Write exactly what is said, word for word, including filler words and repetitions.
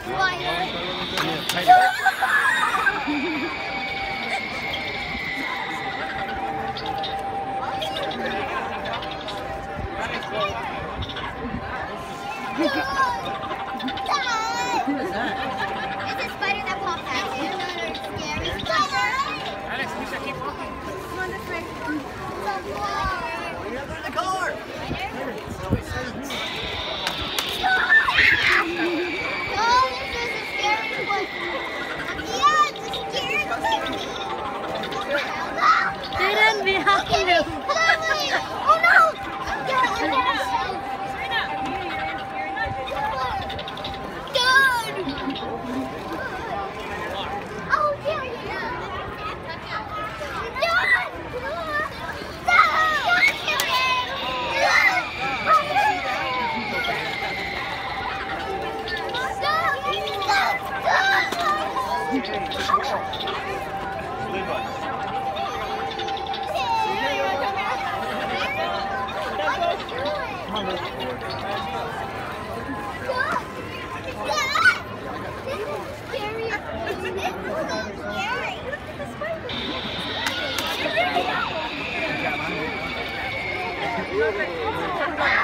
Who is that? It's a spider that popped out. It's another scary spider. Alex, we should keep walking. Come on, this way. You're in the car! Oh, this is a scary one. Yeah, it's a scary one. Jayden, behind you. Oh no! Dude! Oh, yeah, yeah. Scary.